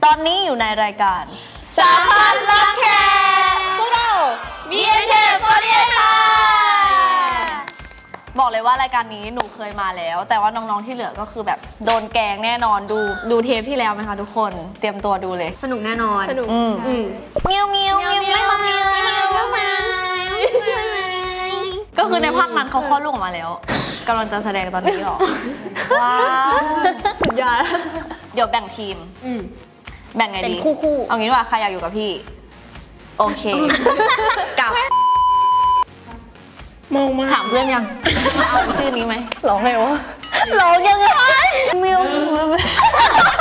อนนี้อยู่ในรายการสาพันรักแค่พวกเรา BNK48 ค่ะบอกเลยว่ารายการนี้หนูเคยมาแล้วแต่ว่าน้องๆที่เหลือก็คือแบบโดนแกงแน่นอนดูเทปที่แล้วไหมคะทุกคนเตรียมตัวดูเลยสนุกแน่นอนสนุกเมียวเมียวเมียวไม่มาเมียวก็คือในภาคนั้นเขาคลอดลูกออกมาแล้วกำลังจะแสดงตอนนี้หรอว้าวสุดยอดเดี๋ยวแบ่งทีมแบ่งไงดีเป็นคู่เอางี้ดีกว่าใครอยากอยู่กับพี่โอเคกับมองมาถามเพื่อนยังเอาชื่อนี้ไหมร้องไงวะร้องยังไงมิว